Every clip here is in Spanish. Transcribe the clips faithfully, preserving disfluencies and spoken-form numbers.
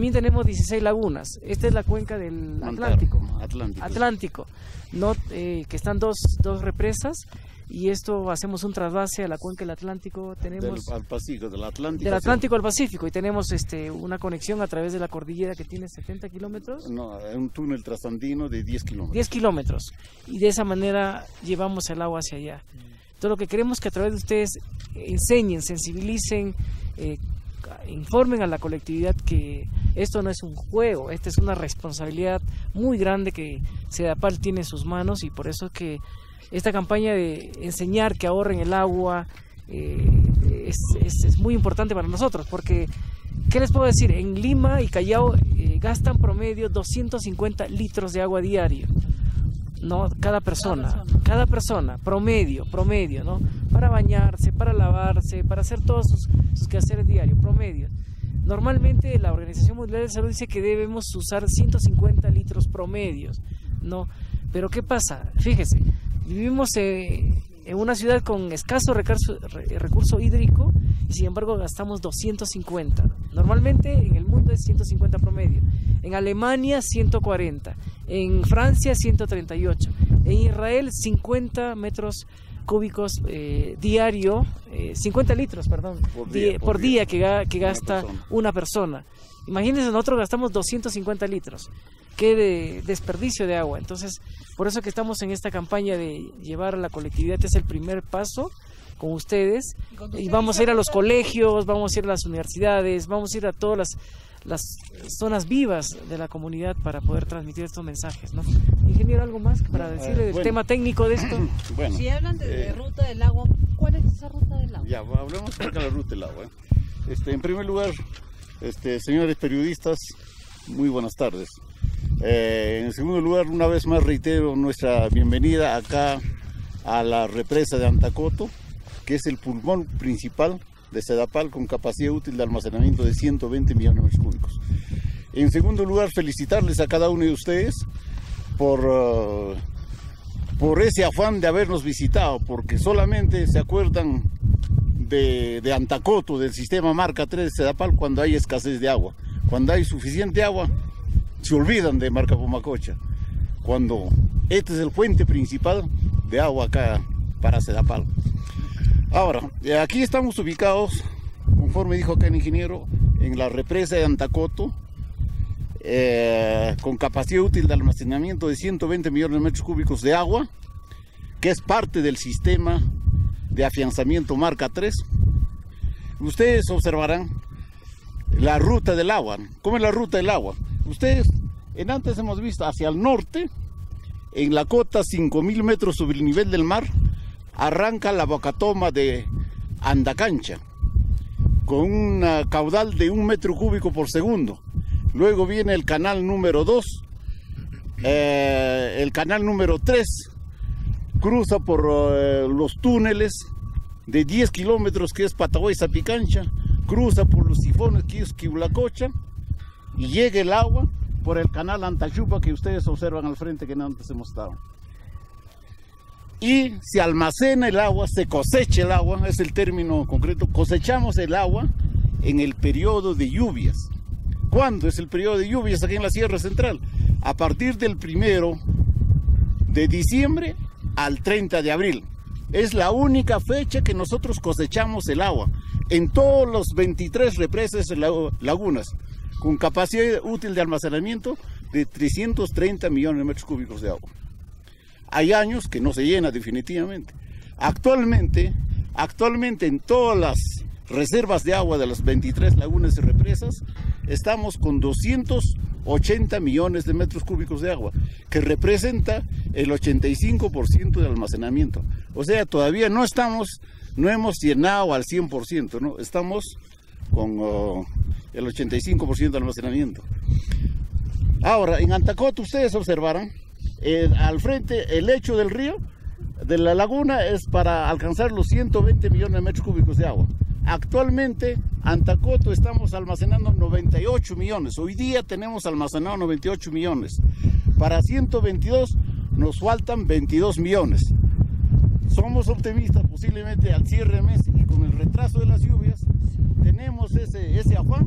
también tenemos dieciséis lagunas. Esta es la cuenca del Atlántico. Atlántico. Atlántico, ¿no? Eh, que están dos, dos represas, y esto hacemos un trasvase a la cuenca del Atlántico. Tenemos del, al Pacífico, del Atlántico. Del Atlántico al Pacífico, y tenemos este, una conexión a través de la cordillera que tiene setenta kilómetros. No, un túnel trasandino de diez kilómetros. diez kilómetros, y de esa manera llevamos el agua hacia allá. Entonces lo que queremos es que a través de ustedes enseñen, sensibilicen, eh, informen a la colectividad que esto no es un juego, esta es una responsabilidad muy grande que Sedapal tiene en sus manos, y por eso es que esta campaña de enseñar que ahorren el agua eh, es, es, es muy importante para nosotros, porque ¿qué les puedo decir? En Lima y Callao eh, gastan promedio doscientos cincuenta litros de agua diario, ¿no? Cada persona, cada persona, cada persona, promedio, promedio, ¿no? Para bañarse, para lavarse, para hacer todos sus, sus quehaceres diarios, promedio. Normalmente la Organización Mundial de Salud dice que debemos usar ciento cincuenta litros promedios, ¿no? Pero ¿qué pasa? Fíjese, vivimos eh, en una ciudad con escaso recurso, recurso hídrico, y sin embargo gastamos doscientos cincuenta. Normalmente en el mundo es ciento cincuenta promedio. En Alemania ciento cuarenta, en Francia ciento treinta y ocho, en Israel cincuenta metros cúbicos eh, diario, eh, cincuenta litros, perdón, por día, di, por por día, día que, ga, que gasta una persona. una persona. Imagínense, nosotros gastamos doscientos cincuenta litros. Qué de desperdicio de agua. Entonces, por eso que estamos en esta campaña de llevar a la colectividad. Este es el primer paso con ustedes, y vamos a ir a los colegios, vamos a ir a las universidades, vamos a ir a todas las, las zonas vivas de la comunidad para poder transmitir estos mensajes, ¿no? Ingeniero, ¿algo más para decir del bueno, tema técnico de esto? Bueno, si hablan de, eh, de ruta del agua, ¿cuál es esa ruta del agua? Ya, hablemos de la ruta del agua. Este, en primer lugar, este, señores periodistas, muy buenas tardes. Eh, en segundo lugar, una vez más reitero nuestra bienvenida acá a la represa de Antacoto, que es el pulmón principal de Sedapal, con capacidad útil de almacenamiento de ciento veinte millones de metros cúbicos. En segundo lugar, felicitarles a cada uno de ustedes por, uh, por ese afán de habernos visitado, porque solamente se acuerdan de, de Antacoto, del sistema Marca tres de Sedapal, cuando hay escasez de agua. Cuando hay suficiente agua, se olvidan de Marca Pumacocha, cuando este es el fuente principal de agua acá para Sedapal. Ahora, aquí estamos ubicados, conforme dijo acá el ingeniero, en la represa de Antacoto, eh, con capacidad útil de almacenamiento de ciento veinte millones de metros cúbicos de agua, que es parte del sistema de afianzamiento Marca tres. Ustedes observarán la ruta del agua. ¿Cómo es la ruta del agua? Ustedes, en antes hemos visto hacia el norte, en la cota cinco mil metros sobre el nivel del mar, arranca la bocatoma de Andacancha, con un caudal de un metro cúbico por segundo. Luego viene el canal número dos, eh, el canal número tres, cruza por eh, los túneles de diez kilómetros, que es Patagüey Zapicancha, cruza por los sifones, que es Quiulacocha, y llega el agua por el canal Antachupa, que ustedes observan al frente, que antes hemos estado. Y se almacena el agua, se cosecha el agua, es el término concreto, cosechamos el agua en el periodo de lluvias. ¿Cuándo es el periodo de lluvias aquí en la Sierra Central? A partir del primero de diciembre al treinta de abril. Es la única fecha que nosotros cosechamos el agua en todos los veintitrés represas y lagunas, con capacidad útil de almacenamiento de trescientos treinta millones de metros cúbicos de agua. Hay años que no se llena definitivamente. Actualmente, actualmente en todas las reservas de agua de las veintitrés lagunas y represas, estamos con doscientos ochenta millones de metros cúbicos de agua, que representa el ochenta y cinco por ciento de almacenamiento. O sea, todavía no estamos, no hemos llenado al cien por ciento, ¿no? Estamos con uh, el ochenta y cinco por ciento de almacenamiento. Ahora, en Antacoto ustedes observarán, eh, al frente, el lecho del río, de la laguna, es para alcanzar los ciento veinte millones de metros cúbicos de agua. Actualmente, Antacoto estamos almacenando noventa y ocho millones. Hoy día tenemos almacenado noventa y ocho millones. Para ciento veintidós nos faltan veintidós millones. Somos optimistas, posiblemente al cierre de mes y con el retraso de las lluvias, tenemos ese, ese afán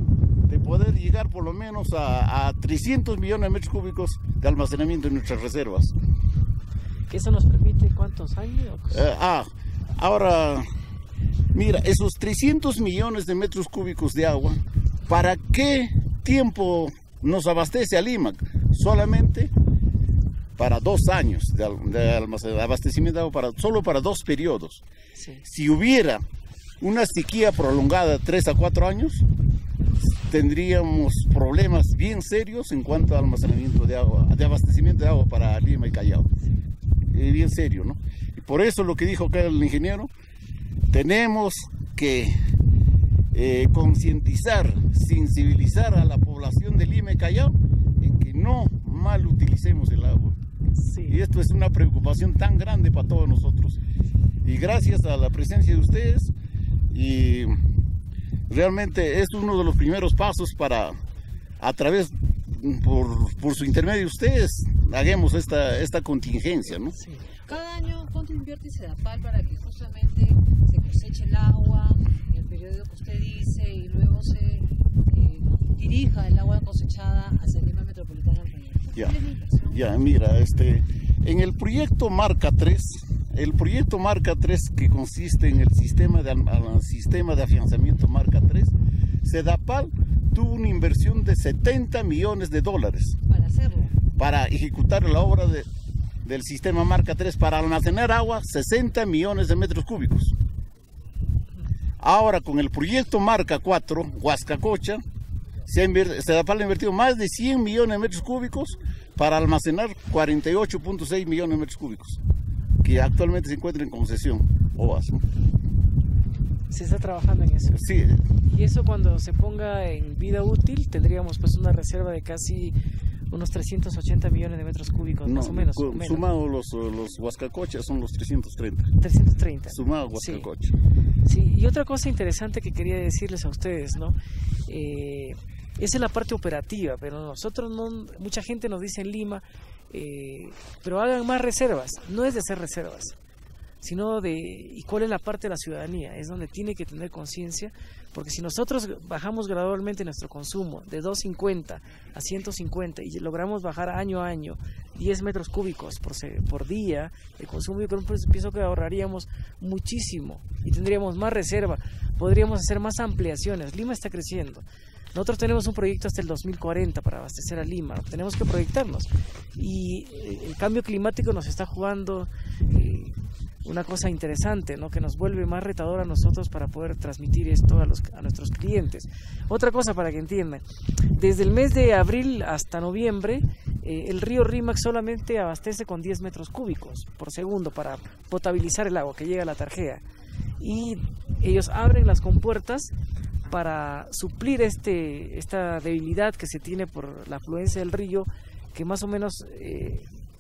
de poder llegar por lo menos a, a trescientos millones de metros cúbicos de almacenamiento en nuestras reservas. ¿Eso nos permite cuántos años? Eh, ah, ahora, mira, esos trescientos millones de metros cúbicos de agua, ¿para qué tiempo nos abastece a Lima? Solamente para dos años de, de, de abastecimiento de agua, para, solo para dos periodos. Sí. Si hubiera una sequía prolongada de tres a cuatro años, tendríamos problemas bien serios en cuanto al almacenamiento de agua, de abastecimiento de agua para Lima y Callao. Eh, bien serio, ¿no? Y por eso lo que dijo acá el ingeniero, tenemos que eh, concientizar, sensibilizar a la población de Lima y Callao en que no mal utilicemos el agua. Sí. Y esto es una preocupación tan grande para todos nosotros. Y gracias a la presencia de ustedes, y realmente es uno de los primeros pasos para, a través, por, por su intermedio ustedes, hagamos esta, esta contingencia, ¿no? Sí. Cada año, ¿cuánto invierte Sedapal para que justamente se coseche el agua en el periodo que usted dice y luego se eh, dirija el agua cosechada hacia Lima Metropolitana? Ya, ya, mira, este, en el proyecto Marca tres, el proyecto Marca tres, que consiste en el sistema de, el sistema de afianzamiento Marca tres, Sedapal tuvo una inversión de setenta millones de dólares Para hacerlo. para ejecutar la obra de, del sistema Marca tres, para almacenar agua, sesenta millones de metros cúbicos. Ahora con el proyecto Marca cuatro, Huascacocha, Sedapal ha invertido más de cien millones de metros cúbicos para almacenar cuarenta y ocho punto seis millones de metros cúbicos, que actualmente se encuentran en concesión, O A S, ¿no? Se está trabajando en eso. Sí. Y eso cuando se ponga en vida útil, tendríamos pues una reserva de casi unos trescientos ochenta millones de metros cúbicos, No, más o menos. cu- menos. Sumado los, los Huascacochas son los trescientos treinta. trescientos treinta. Sumado Sí. Huascacocha. Sí, y otra cosa interesante que quería decirles a ustedes, ¿no? Eh, esa es la parte operativa, pero nosotros no, mucha gente nos dice en Lima, eh, pero hagan más reservas. No es de hacer reservas, sino de, ¿y cuál es la parte de la ciudadanía? Es donde tiene que tener conciencia, porque si nosotros bajamos gradualmente nuestro consumo de doscientos cincuenta a ciento cincuenta y logramos bajar año a año diez metros cúbicos por, se- por día de consumo, yo creo, pues, pienso que ahorraríamos muchísimo y tendríamos más reserva, podríamos hacer más ampliaciones. Lima está creciendo. Nosotros tenemos un proyecto hasta el dos mil cuarenta para abastecer a Lima, tenemos que proyectarnos. Y eh, el cambio climático nos está jugando eh, una cosa interesante, ¿no? Que nos vuelve más retador a nosotros para poder transmitir esto a, los, a nuestros clientes. Otra cosa para que entiendan, desde el mes de abril hasta noviembre, eh, el río Rímac solamente abastece con diez metros cúbicos por segundo para potabilizar el agua que llega a la Tarjea. Y ellos abren las compuertas para suplir este, esta debilidad que se tiene por la afluencia del río, que más o menos eh,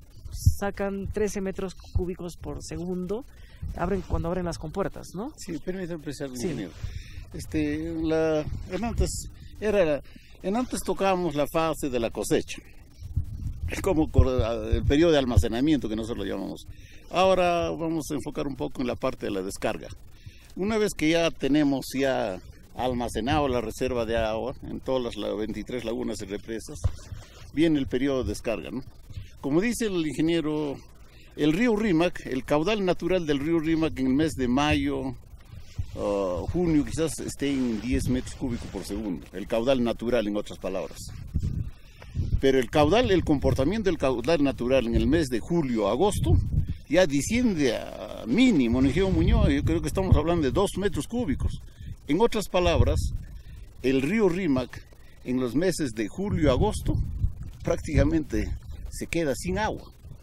sacan trece metros cúbicos por segundo, abren cuando abren las compuertas, ¿no? Sí, permítame empezar, Sí. ingeniero. Este, la, en, antes, era, en antes tocábamos la fase de la cosecha, como cor- el periodo de almacenamiento que nosotros lo llamamos. Ahora vamos a enfocar un poco en la parte de la descarga. Una vez que ya tenemos ya almacenado la reserva de agua en todas las la- veintitrés lagunas y represas, viene el periodo de descarga, ¿no? Como dice el ingeniero, el río Rímac, el caudal natural del río Rímac en el mes de mayo, uh, junio, quizás esté en diez metros cúbicos por segundo, el caudal natural, en otras palabras. Pero el caudal, el comportamiento del caudal natural en el mes de julio, agosto, ya desciende a mínimo, en Egeo Muñoz, yo creo que estamos hablando de dos metros cúbicos. En otras palabras, el río Rímac en los meses de julio, agosto, prácticamente se queda sin agua.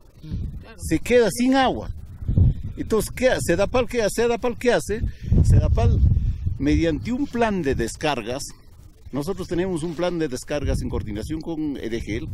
Se queda sin agua. Entonces, ¿qué hace? Sedapal, ¿qué hace? Sedapal, ¿qué hace? Sedapal, mediante un plan de descargas, nosotros tenemos un plan de descargas en coordinación con Edegel,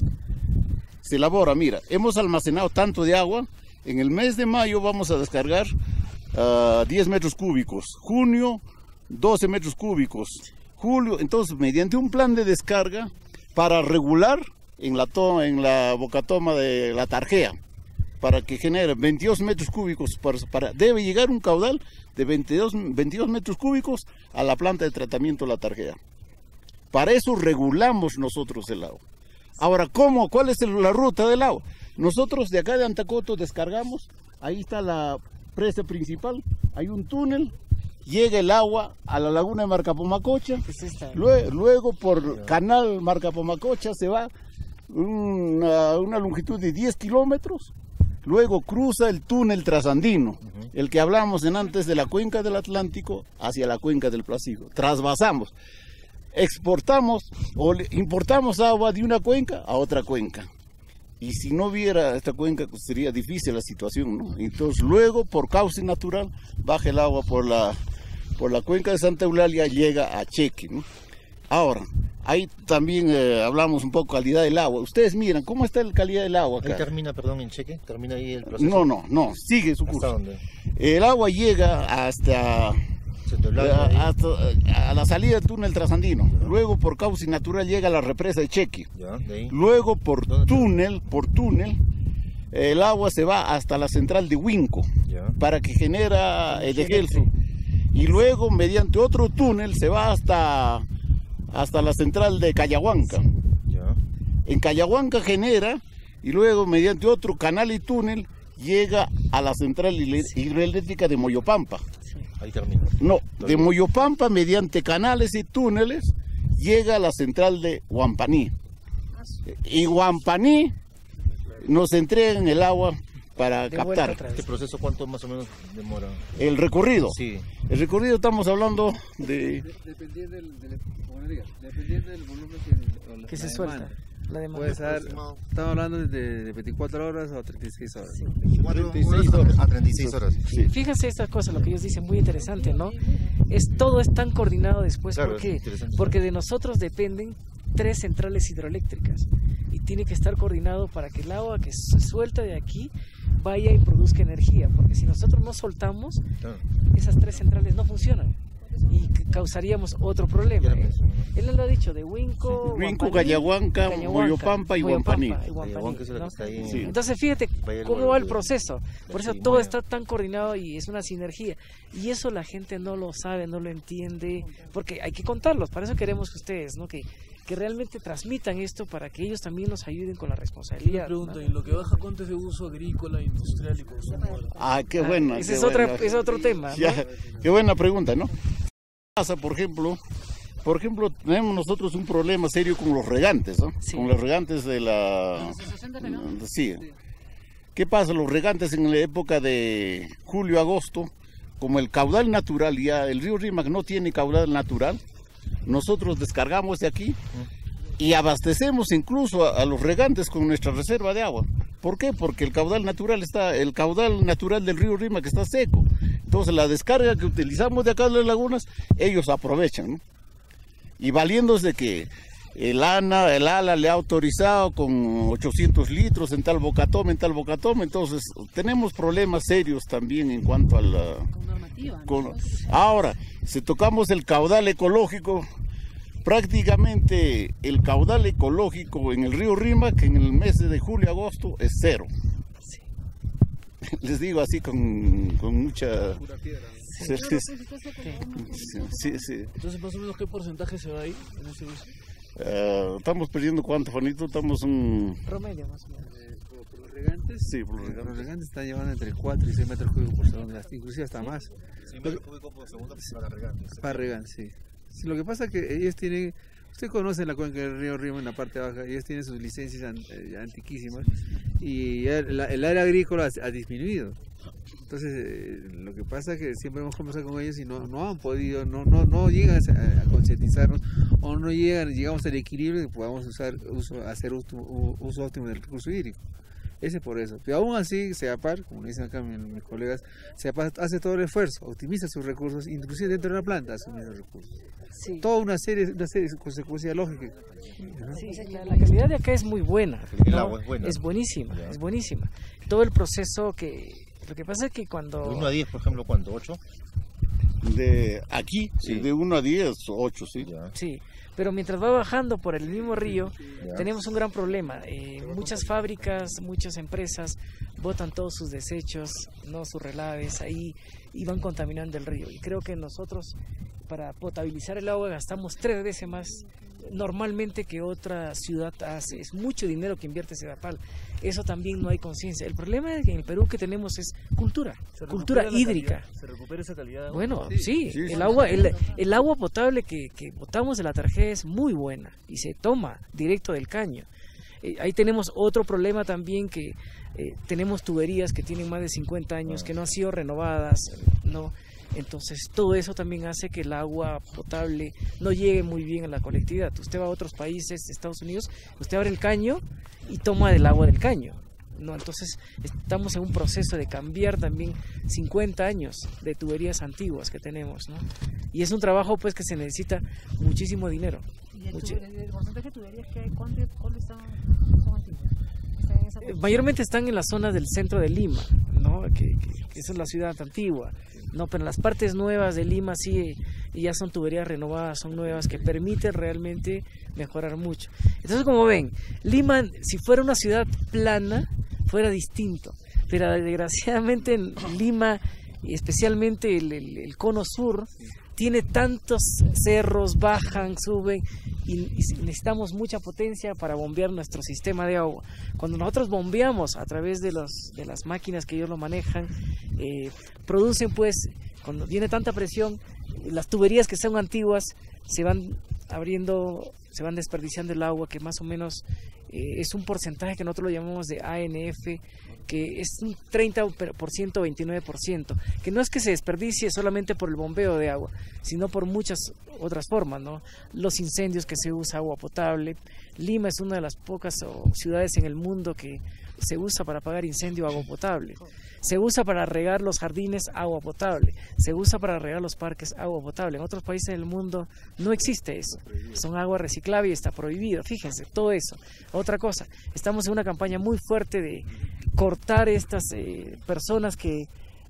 se elabora, mira, hemos almacenado tanto de agua, en el mes de mayo vamos a descargar uh, diez metros cúbicos, junio doce metros cúbicos, julio, entonces mediante un plan de descarga para regular en la, toma, en la bocatoma de la Tarjea, para que genere veintidós metros cúbicos, para, para, debe llegar un caudal de veintidós, veintidós metros cúbicos a la planta de tratamiento de la Tarjea. Para eso regulamos nosotros el agua. Ahora, ¿cómo? ¿Cuál es el- la ruta del agua? Nosotros de acá de Antacoto descargamos, ahí está la presa principal, hay un túnel, llega el agua a la laguna de Marcapomacocha, Es esta. luego, luego por canal Marcapomacocha se va una, una longitud de diez kilómetros, luego cruza el túnel trasandino, el que hablamos en antes de la cuenca del Atlántico hacia la cuenca del Pacífico, trasvasamos. Exportamos o le- importamos agua de una cuenca a otra cuenca. Y si no hubiera esta cuenca, pues sería difícil la situación, ¿no? Entonces luego, por cauce natural, baja el agua por la, por la cuenca de Santa Eulalia, llega a Cheque, ¿no? Ahora, ahí también eh, hablamos un poco de calidad del agua. Ustedes miran, ¿cómo está la calidad del agua Ahí acá? termina, perdón, en Cheque, termina ahí el proceso. No, no, no, sigue su ¿Hasta curso. dónde? El agua llega hasta... Centro Blanco, ahí. hasta a la salida del túnel trasandino. Luego por cauce natural llega a la represa de Cheque. Ya, de ahí. Luego por ¿Dónde está? túnel, por túnel, el agua se va hasta la central de Huinco Ya. para que genera el Ejelso. Y luego mediante otro túnel se va hasta, hasta la central de Cayahuanca. Ya. En Cayahuanca genera y luego mediante otro canal y túnel llega a la central hidro- hidroeléctrica de Moyopampa. Ahí termina. No, de Moyopampa mediante canales y túneles llega a la central de Huampaní. Y Huampaní nos entregan el agua para De vuelta captar otra vez. ¿Este proceso cuánto más o menos demora? el recorrido. Sí. El recorrido estamos hablando de... Dependiendo del, del, como le digo, dependiendo del volumen que, o la- Que la se suelta. demanda. La demanda. Puede ser, estamos hablando de, de veinticuatro horas o treinta y seis horas. treinta y seis horas a treinta y seis horas. Sí. Fíjense esta cosa, lo que ellos dicen, muy interesante, ¿no? Es, todo es tan coordinado después. Claro, ¿Por es qué? interesante. Porque de nosotros dependen tres centrales hidroeléctricas y tiene que estar coordinado para que el agua que se suelta de aquí vaya y produzca energía, porque si nosotros no soltamos, Claro. esas tres centrales no funcionan y c- causaríamos otro problema. Ya lo ¿eh? mencioné. Él lo ha dicho, de Huinco, Huinco, Huampaní, Cayahuanca, Cayahuanca, Moyopampa y Moyopampa Huampaní. y Huampaní, Cayahuanca es la que ¿no? está ahí en- Sí. Entonces fíjate Valle del cómo va el Guadalupe. proceso, por eso Sí, todo muy está tan coordinado y es una sinergia, y eso la gente no lo sabe, no lo entiende, porque hay que contarlos, para eso queremos que ustedes, ¿no? que, que realmente transmitan esto para que ellos también nos ayuden con la Una responsabilidad. pregunta, ¿no? ¿en lo que baja cuánto es de uso agrícola, industrial y consumo? Ah, qué Ah, buena. ese qué es, otra, buena. es otro tema, ¿no? Ya, qué buena pregunta, ¿no? Pasa, por ejemplo, por ejemplo, tenemos nosotros un problema serio con los regantes, ¿no? Sí. Con los regantes de la... ¿La asociación de regantes? Sí. ¿Qué pasa? Los regantes en la época de julio, agosto, como el caudal natural, ya el río Rímac no tiene caudal natural, nosotros descargamos de aquí y abastecemos incluso a, a los regantes con nuestra reserva de agua. ¿Por qué? Porque el caudal natural está, el caudal natural del río Rímac está seco. Entonces la descarga que utilizamos de acá de las lagunas, ellos aprovechan, ¿no? Y valiéndose de que el ANA, el ALA le ha autorizado con ochocientos litros en tal bocatome, en tal bocatome, entonces tenemos problemas serios también en cuanto a la... Con normativa, ¿no? con- Ahora, si tocamos el caudal ecológico, prácticamente el caudal ecológico en el río Rímac en el mes de julio agosto es cero. Sí. Les digo así con, con mucha... Pura piedra. Sí, sí, sí, sí. Entonces, más o menos, ¿qué porcentaje se va ahí en ese uso? Eh, estamos perdiendo cuánto, Juanito, estamos un... Promedio más o menos. Eh, por, por los regantes, Sí, por los eh, regantes. los regantes están llevando entre cuatro y seis metros cúbicos por segundo, hasta- inclusive hasta más. seis metros cúbicos por segundo para regantes. Para regantes, sí. Sí, lo que pasa es que ellos tienen, usted conoce la cuenca del río Rímac en la parte baja, ellos tienen sus licencias an- eh, antiquísimas y ya el, el área agrícola ha, ha disminuido. Entonces, eh, lo que pasa es que siempre hemos conversado con ellos y no, no han podido, no, no, no llegan a, a concientizarnos o no llegan, llegamos al equilibrio que podamos usar, uso, hacer uso, uso óptimo del recurso hídrico. Ese es por eso. Pero aún así, SEAPAR, como dicen acá mis, mis colegas, SEAPAR hace todo el esfuerzo, optimiza sus recursos, inclusive dentro de la planta asume los recursos. Sí. Toda una serie, una serie de consecuencias lógicas. Sí, la, la calidad de acá es muy buena. El ¿no? agua es buena. Es buenísima, Ya. es buenísima. Todo el proceso que... Lo que pasa es que De cuando... uno a diez, por ejemplo, ¿cuánto? ¿ocho? De aquí, Sí. de uno a diez, ocho, sí. Ya. Sí, pero mientras va bajando por el mismo río, Ya. tenemos un gran problema. Eh, muchas fábricas, muchas empresas botan todos sus desechos, no sus relaves ahí y van contaminando el río. Y creo que nosotros para potabilizar el agua gastamos tres veces más normalmente que otra ciudad hace. Es mucho dinero que invierte Sedapal. Eso también no hay conciencia. El problema en el Perú que tenemos es cultura, cultura hídrica. Calidad, ¿se recupera esa calidad de agua? Bueno, Sí, sí, sí, el sí. agua, el, el agua potable que, que botamos de la tarjeta es muy buena y se toma directo del caño. Eh, ahí tenemos otro problema también que eh, tenemos tuberías que tienen más de cincuenta años, que no han sido renovadas, ¿no? Entonces todo eso también hace que el agua potable no llegue muy bien a la colectividad. Usted va a otros países, Estados Unidos, usted abre el caño y toma del agua del caño, ¿no? Entonces estamos en un proceso de cambiar también cincuenta años de tuberías antiguas que tenemos, ¿no? Y es un trabajo pues que se necesita muchísimo dinero. ¿Y el, Muchi- tuber- el porcentaje de tuberías que hay, cuánto, cuánto están, son antiguas? ¿Están en esa Eh, posición? Mayormente están en las zonas del centro de Lima, ¿no? Que, que- que esa es la ciudad antigua, ¿no? Pero en las partes nuevas de Lima sí, y ya son tuberías renovadas, son nuevas que permiten realmente mejorar mucho. Entonces, como ven, Lima, si fuera una ciudad plana, fuera distinto, pero desgraciadamente en Lima, y especialmente el, el- el cono sur, tiene tantos cerros, bajan, suben, y, y necesitamos mucha potencia para bombear nuestro sistema de agua. Cuando nosotros bombeamos a través de, los, de las máquinas que ellos lo manejan, eh, producen pues, cuando viene tanta presión, las tuberías que son antiguas se van abriendo, se van desperdiciando el agua, que más o menos eh, es un porcentaje que nosotros lo llamamos de A N F, que es un treinta por ciento, veintinueve por ciento, que no es que se desperdicie solamente por el bombeo de agua, sino por muchas otras formas, ¿no? Los incendios que se usa agua potable. Lima es una de las pocas oh, ciudades en el mundo que se usa para apagar incendio agua potable. Se usa para regar los jardines agua potable. Se usa para regar los parques agua potable. En otros países del mundo no existe eso. Son agua reciclable y está prohibido. Fíjense, todo eso. Otra cosa, estamos en una campaña muy fuerte de cortar estas eh, personas que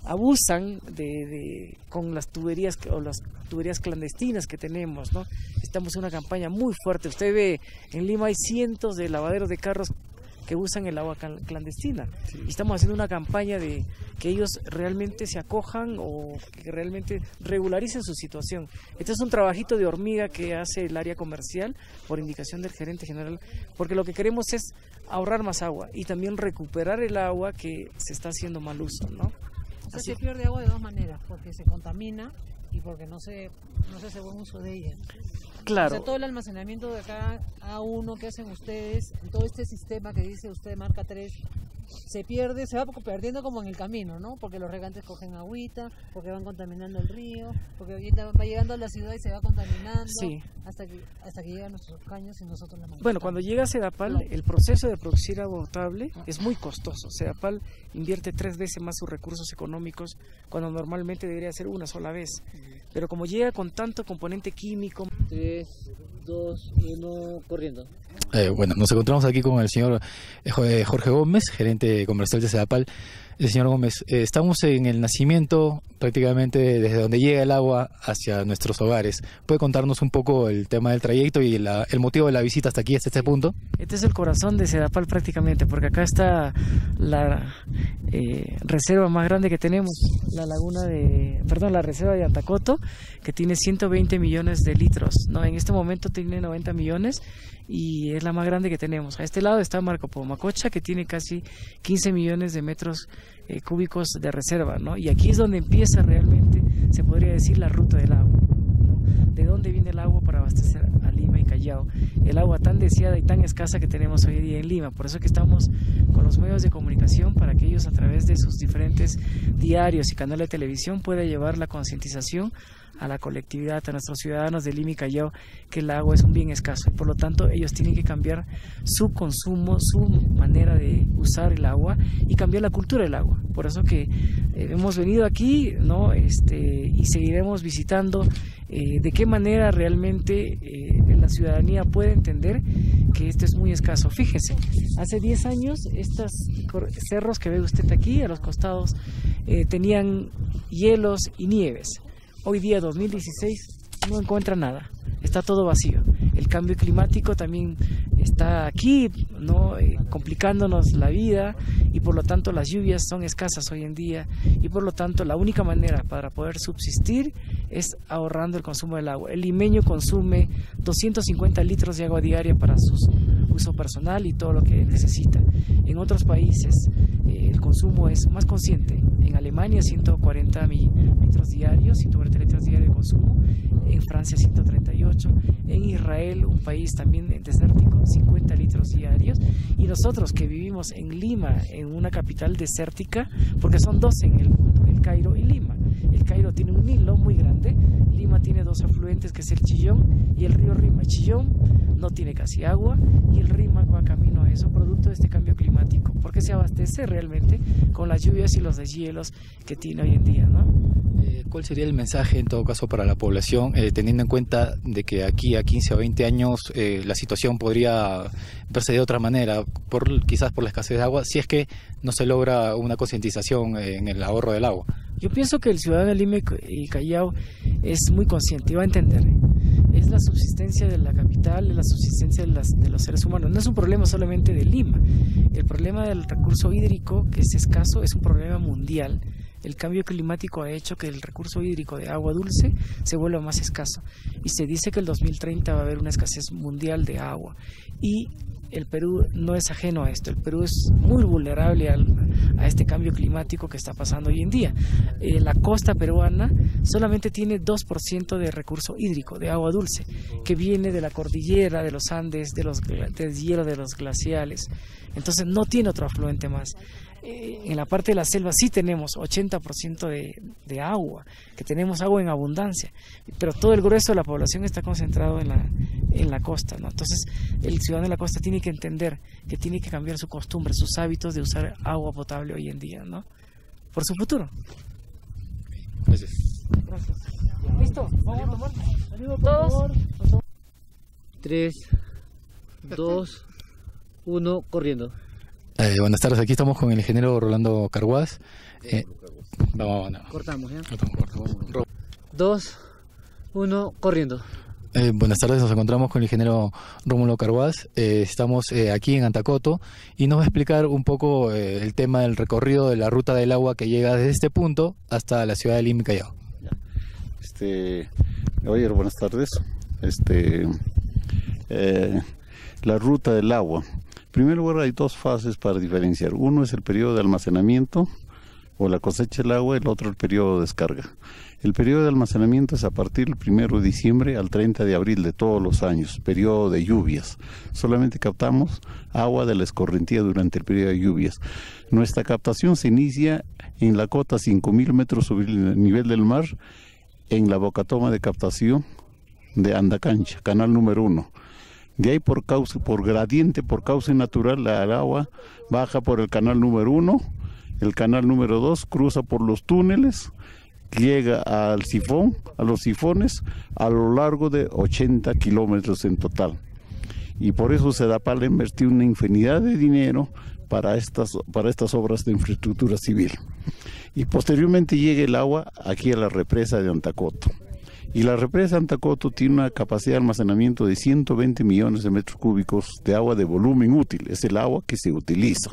abusan de, de con las tuberías que- o las tuberías clandestinas que tenemos, ¿no? Estamos en una campaña muy fuerte. Usted ve, en Lima hay cientos de lavaderos de carros que usan el agua cal- clandestina. Y estamos haciendo una campaña de que ellos realmente se acojan o que realmente regularicen su situación. Este es un trabajito de hormiga que hace el área comercial por indicación del gerente general, porque lo que queremos es ahorrar más agua y también recuperar el agua que se está haciendo mal uso, ¿no? O sea, Así- se pierde agua de dos maneras, porque se contamina y porque no se, no se hace buen uso de ella. Claro. O sea, todo el almacenamiento de acá A uno que hacen ustedes, todo este sistema que dice usted marca tres, se pierde, se va perdiendo como en el camino, ¿no? Porque los regantes cogen agüita, porque van contaminando el río, porque ahorita va llegando a la ciudad y se va contaminando Sí. hasta que hasta que llegan nuestros caños y nosotros la manejamos. Bueno, cuando llega Sedapal, el proceso de producir agua potable es muy costoso. Sedapal invierte tres veces más sus recursos económicos cuando normalmente debería ser una sola vez. Pero como llega con tanto componente químico... tres, dos, uno, corriendo. Eh, bueno, nos encontramos aquí con el señor eh, Jo- eh, Jorge Gómez, gerente comercial de Sedapal. El señor Gómez, eh, estamos en el nacimiento, prácticamente desde donde llega el agua hacia nuestros hogares. ¿Puede contarnos un poco el tema del trayecto y la- el motivo de la visita hasta aquí, hasta este punto? Este es el corazón de Sedapal prácticamente, porque acá está la eh, reserva más grande que tenemos, la laguna de, perdón, la reserva de Antacoto, que tiene ciento veinte millones de litros, ¿no? En este momento tiene noventa millones y es la más grande que tenemos. A este lado está Marco Pomacocha, que tiene casi quince millones de metros eh, cúbicos de reserva, ¿no? Y aquí es donde empieza realmente, se podría decir, la ruta del agua, ¿no? De dónde viene el agua para abastecer a Lima y Callao, el agua tan deseada y tan escasa que tenemos hoy día en Lima. Por eso que estamos con los medios de comunicación para que ellos a través de sus diferentes diarios y canales de televisión puedan llevar la concientización a la colectividad, a nuestros ciudadanos de Lima y Callao, que el agua es un bien escaso y por lo tanto ellos tienen que cambiar su consumo, su manera de usar el agua y cambiar la cultura del agua. Por eso que eh, hemos venido aquí, ¿no? Este, y seguiremos visitando eh, de qué manera realmente eh, la ciudadanía puede entender que esto es muy escaso. Fíjese, hace diez años estos cor- cerros que ve usted aquí a los costados eh, tenían hielos y nieves. Hoy día, dos mil dieciséis, no encuentra nada, está todo vacío. El cambio climático también está aquí, ¿no? Eh, complicándonos la vida y por lo tanto las lluvias son escasas hoy en día y por lo tanto la única manera para poder subsistir es ahorrando el consumo del agua. El limeño consume doscientos cincuenta litros de agua diaria para su uso personal y todo lo que necesita. En otros países eh, el consumo es más consciente. En Alemania ciento cuarenta litros diarios, ciento cuarenta litros diarios de consumo. En Francia ciento treinta y ocho. En Israel, un país también desértico, cincuenta litros diarios. Y nosotros que vivimos en Lima, en una capital desértica, porque son dos en el mundo, el Cairo y Lima. El Cairo tiene un Nilo muy grande, Lima tiene dos afluentes que es el Chillón y el río Rima. Chillón no tiene casi agua y el Rímac va camino a eso, producto de este cambio climático, porque se abastece realmente con las lluvias y los deshielos que tiene hoy en día, ¿no? Eh, ¿Cuál sería el mensaje en todo caso para la población, eh, teniendo en cuenta de que aquí a quince o veinte años eh, la situación podría verse de otra manera, por, quizás por la escasez de agua, si es que no se logra una concientización en el ahorro del agua? Yo pienso que el ciudadano de Lima y Callao es muy consciente y va a entender. Es la subsistencia de la capital, es la subsistencia de, las, de los seres humanos. No es un problema solamente de Lima. El problema del recurso hídrico, que es escaso, es un problema mundial. El cambio climático ha hecho que el recurso hídrico de agua dulce se vuelva más escaso. Y se dice que el dos mil treinta va a haber una escasez mundial de agua. Y el Perú no es ajeno a esto. El Perú es muy vulnerable al, a este cambio climático que está pasando hoy en día. Eh, la costa peruana solamente tiene dos por ciento de recurso hídrico, de agua dulce, que viene de la cordillera, de los Andes, de los, del hielo de los glaciales. Entonces no tiene otro afluente más. Eh, en la parte de la selva sí tenemos ochenta por ciento de, de agua, que tenemos agua en abundancia, pero todo el grueso de la población está concentrado en la, en la costa, ¿no? Entonces el ciudadano de la costa tiene que entender que tiene que cambiar su costumbre, sus hábitos de usar agua potable hoy en día, ¿no? Por su futuro. Gracias. Gracias. ¿Listo? Vamos a tomar. Todos. tres, dos, uno, corriendo. Eh, buenas tardes, aquí estamos con el ingeniero Rolando Carguás. Eh, vamos, vamos, Cortamos, ¿ya? cortamos, cortamos. dos, uno, corriendo. Eh, buenas tardes, nos encontramos con el ingeniero Rómulo Carguás. Eh, estamos eh, aquí en Antacoto y nos va a explicar un poco eh, el tema del recorrido de la ruta del agua que llega desde este punto hasta la ciudad de Lima y Callao. Este, oye, buenas tardes. Este, eh, la ruta del agua. En primer lugar, hay dos fases para diferenciar. Uno es el periodo de almacenamiento o la cosecha del agua, el otro el periodo de descarga. El periodo de almacenamiento es a partir del primero de diciembre al treinta de abril de todos los años, periodo de lluvias. Solamente captamos agua de la escorrentía durante el periodo de lluvias. Nuestra captación se inicia en la cota cinco mil metros sobre el nivel del mar, en la bocatoma de captación de Andacancha, canal número uno. De ahí por cauce, por gradiente, por cauce natural, la, el agua baja por el canal número uno, el canal número dos cruza por los túneles, llega al sifón, a los sifones, a lo largo de ochenta kilómetros en total. Y por eso Sedapal invirtió una infinidad de dinero para estas, para estas obras de infraestructura civil. Y posteriormente llega el agua aquí a la represa de Antacoto. Y la represa de Antacoto tiene una capacidad de almacenamiento de ciento veinte millones de metros cúbicos de agua de volumen útil. Es el agua que se utiliza.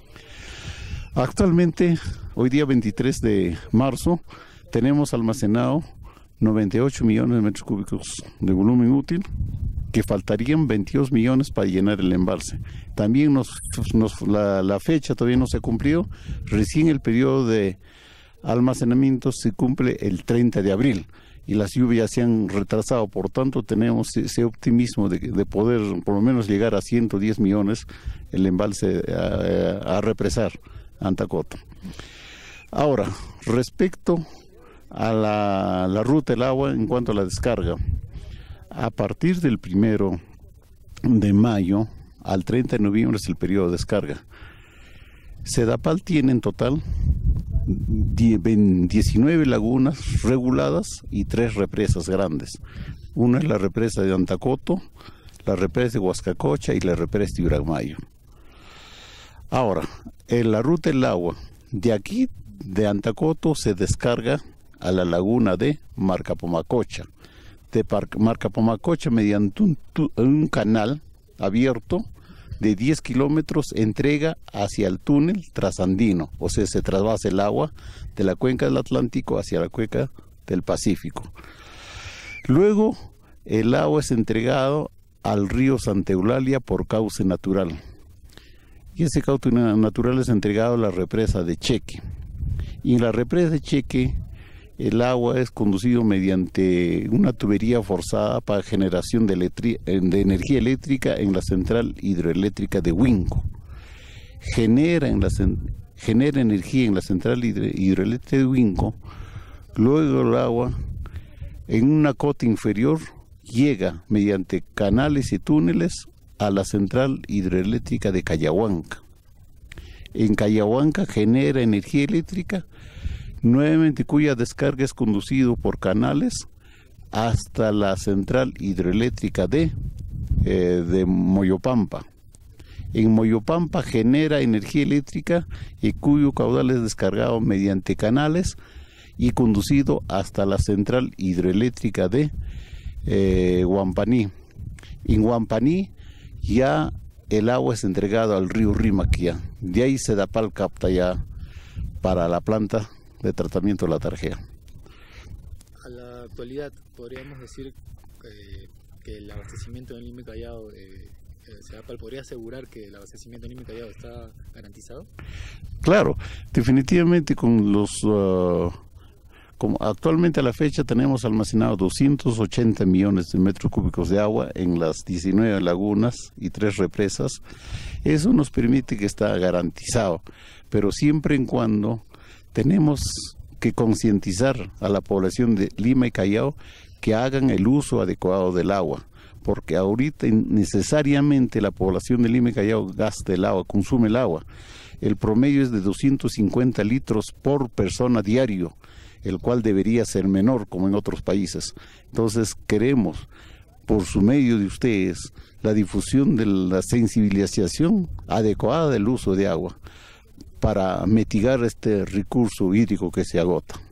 Actualmente, hoy día veintitrés de marzo, tenemos almacenado noventa y ocho millones de metros cúbicos de volumen útil, que faltarían veintidós millones para llenar el embalse. También nos, nos, la, la fecha todavía no se ha cumplido, recién el periodo de almacenamiento se cumple el treinta de abril y las lluvias se han retrasado, por tanto tenemos ese optimismo de, de poder por lo menos llegar a ciento diez millones el embalse a, a represar Antacoto. Ahora, respecto a la, la ruta del agua en cuanto a la descarga, a partir del primero de mayo al treinta de noviembre es el periodo de descarga. Sedapal tiene en total diecinueve lagunas reguladas y tres represas grandes. Una es la represa de Antacoto, la represa de Huascacocha y la represa de Uragmayo. Ahora, en la ruta del agua, de aquí de Antacoto se descarga a la laguna de Marcapomacocha. De Marcapomacocha, mediante un, un canal abierto de diez kilómetros, entrega hacia el túnel trasandino, o sea, se trasvasa el agua de la cuenca del Atlántico hacia la cuenca del Pacífico. Luego, el agua es entregado al río Santa Eulalia por cauce natural. Y ese cauce natural es entregado a la represa de Cheque. Y en la represa de Cheque, el agua es conducido mediante una tubería forzada para generación de, de energía eléctrica en la central hidroeléctrica de Huinco. Genera, en la, genera energía en la central hidroeléctrica de Huinco. Luego el agua, en una cota inferior, llega mediante canales y túneles a la central hidroeléctrica de Cayahuanca. En Cayahuanca genera energía eléctrica, nuevamente cuya descarga es conducido por canales hasta la central hidroeléctrica de, eh, de Moyopampa. En Moyopampa genera energía eléctrica y cuyo caudal es descargado mediante canales y conducido hasta la central hidroeléctrica de eh, Huampaní. En Huampaní ya el agua es entregada al río Rimaquia. De ahí Sedapal capta ya para la planta de tratamiento de la Tarjea. A la actualidad, ¿podríamos decir eh, que el abastecimiento en Lima y Callao, eh, Sedapal podría asegurar que el abastecimiento en Lima y Callao está garantizado? Claro, definitivamente con los... Uh, como actualmente a la fecha tenemos almacenado doscientos ochenta millones de metros cúbicos de agua en las diecinueve lagunas y tres represas. Eso nos permite que está garantizado, pero siempre en cuando tenemos que concientizar a la población de Lima y Callao que hagan el uso adecuado del agua, porque ahorita necesariamente la población de Lima y Callao gasta el agua, consume el agua. El promedio es de doscientos cincuenta litros por persona diario, el cual debería ser menor como en otros países. Entonces queremos, por su medio de ustedes, la difusión de la sensibilización adecuada del uso de agua para mitigar este recurso hídrico que se agota.